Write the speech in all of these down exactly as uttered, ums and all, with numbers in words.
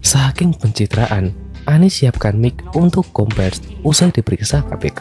Saking pencitraan, Anies siapkan mic untuk kompers usai diperiksa K P K.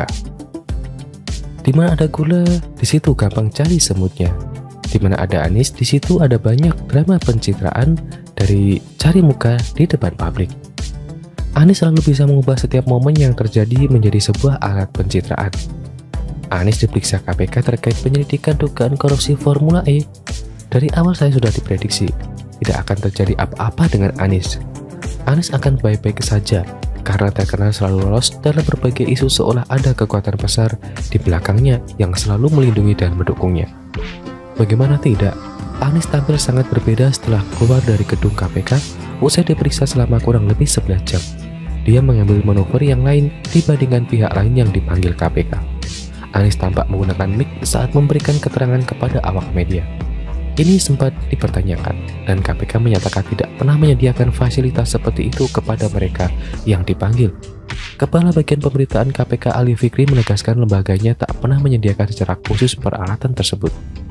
Di mana ada gula, di situ gampang cari semutnya. Di mana ada Anies, di situ ada banyak drama pencitraan dari cari muka di depan publik. Anies selalu bisa mengubah setiap momen yang terjadi menjadi sebuah alat pencitraan. Anies diperiksa K P K terkait penyelidikan dugaan korupsi Formula E. Dari awal saya sudah diprediksi tidak akan terjadi apa-apa dengan Anies. Anies akan baik-baik saja karena terkenal selalu lolos dalam berbagai isu seolah ada kekuatan besar di belakangnya yang selalu melindungi dan mendukungnya. Bagaimana tidak, Anies tampil sangat berbeda setelah keluar dari gedung K P K usai diperiksa selama kurang lebih sebelas jam. Dia mengambil manuver yang lain dibandingkan pihak lain yang dipanggil K P K. Anies tampak menggunakan mic saat memberikan keterangan kepada awak media. Ini sempat dipertanyakan, dan K P K menyatakan tidak pernah menyediakan fasilitas seperti itu kepada mereka yang dipanggil. Kepala Bagian Pemberitaan K P K Ali Fikri menegaskan lembaganya tak pernah menyediakan secara khusus peralatan tersebut.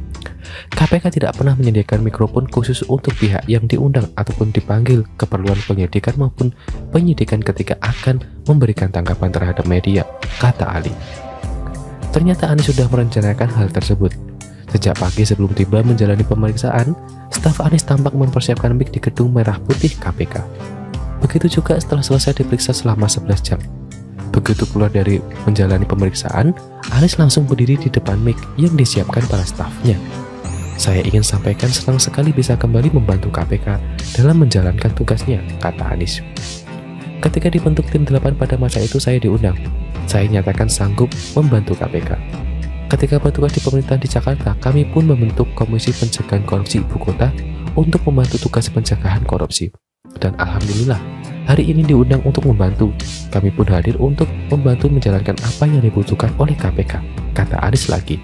K P K tidak pernah menyediakan mikrofon khusus untuk pihak yang diundang ataupun dipanggil keperluan penyidikan maupun penyidikan ketika akan memberikan tanggapan terhadap media, kata Ali. Ternyata Anies sudah merencanakan hal tersebut. Sejak pagi sebelum tiba menjalani pemeriksaan, staf Anies tampak mempersiapkan mic di gedung merah putih K P K. Begitu juga setelah selesai diperiksa selama sebelas jam. Begitu keluar dari menjalani pemeriksaan, Anies langsung berdiri di depan mic yang disiapkan para stafnya. Saya ingin sampaikan senang sekali bisa kembali membantu K P K dalam menjalankan tugasnya, kata Anies. Ketika dibentuk tim delapan pada masa itu saya diundang. Saya nyatakan sanggup membantu K P K. Ketika bertugas di pemerintahan di Jakarta, kami pun membentuk Komisi Pencegahan Korupsi Ibu Kota untuk membantu tugas pencegahan korupsi. Dan alhamdulillah, hari ini diundang untuk membantu. Kami pun hadir untuk membantu menjalankan apa yang dibutuhkan oleh K P K, kata Anies lagi.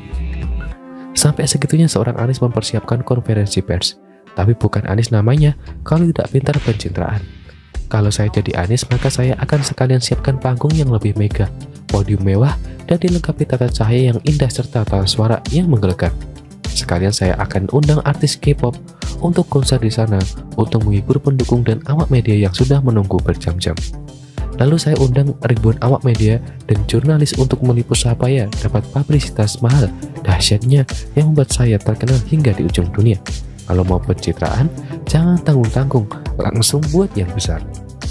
Sampai segitunya seorang Anies mempersiapkan konferensi pers. Tapi bukan Anies namanya kalau tidak pintar pencitraan. Kalau saya jadi Anies, maka saya akan sekalian siapkan panggung yang lebih mega, podium mewah, dan dilengkapi tata cahaya yang indah serta tata suara yang menggelegar. Sekalian saya akan undang artis K-pop untuk konser di sana untuk menghibur pendukung dan awak media yang sudah menunggu berjam-jam. Lalu saya undang ribuan awak media dan jurnalis untuk meliput supaya dapat publisitas mahal dahsyatnya yang membuat saya terkenal hingga di ujung dunia. Kalau mau pencitraan, jangan tanggung-tanggung, langsung buat yang besar.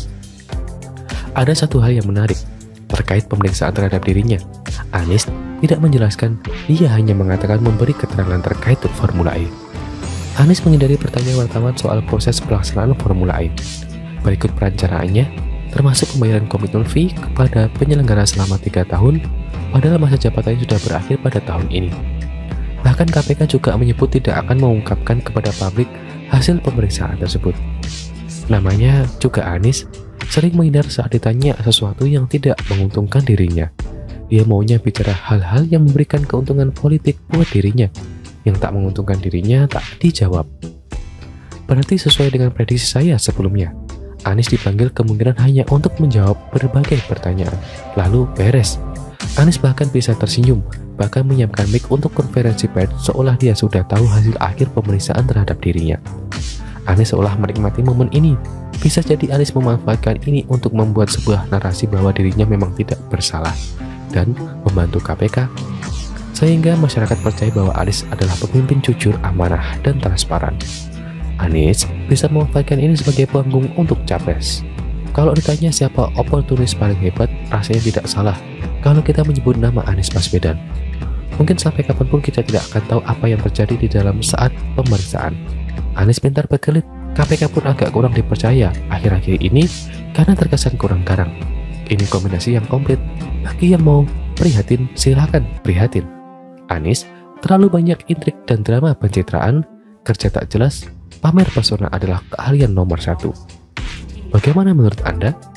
Ada satu hal yang menarik terkait pemeriksaan terhadap dirinya. Anies tidak menjelaskan, dia hanya mengatakan memberi keterangan terkait Formula E. Anies menghindari pertanyaan wartawan soal proses pelaksanaan Formula E. Berikut perencanaannya, termasuk pembayaran komitmen fee kepada penyelenggara selama tiga tahun, padahal masa jabatannya sudah berakhir pada tahun ini. Bahkan K P K juga menyebut tidak akan mengungkapkan kepada publik hasil pemeriksaan tersebut. Namanya juga Anies, sering menghindar saat ditanya sesuatu yang tidak menguntungkan dirinya. Dia maunya bicara hal-hal yang memberikan keuntungan politik buat dirinya. Yang tak menguntungkan dirinya tak dijawab. Berarti sesuai dengan prediksi saya sebelumnya, Anies dipanggil kemungkinan hanya untuk menjawab berbagai pertanyaan, lalu beres. Anies bahkan bisa tersenyum, bahkan menyiapkan mic untuk konferensi pers seolah dia sudah tahu hasil akhir pemeriksaan terhadap dirinya. Anies seolah menikmati momen ini. Bisa jadi Anies memanfaatkan ini untuk membuat sebuah narasi bahwa dirinya memang tidak bersalah dan membantu K P K, sehingga masyarakat percaya bahwa Anies adalah pemimpin jujur, amanah, dan transparan. Anies bisa memanfaatkan ini sebagai panggung untuk capres. Kalau ditanya siapa oportunis paling hebat, rasanya tidak salah kalau kita menyebut nama Anies Baswedan. Mungkin sampai kapanpun kita tidak akan tahu apa yang terjadi di dalam saat pemeriksaan. Anies pintar berkelit, K P K pun agak kurang dipercaya akhir-akhir ini karena terkesan kurang garang. Ini kombinasi yang komplit. Bagi yang mau prihatin, silakan prihatin. Anies terlalu banyak intrik dan drama pencitraan, kerja tak jelas, pamer pesona adalah keahlian nomor satu. Bagaimana menurut Anda?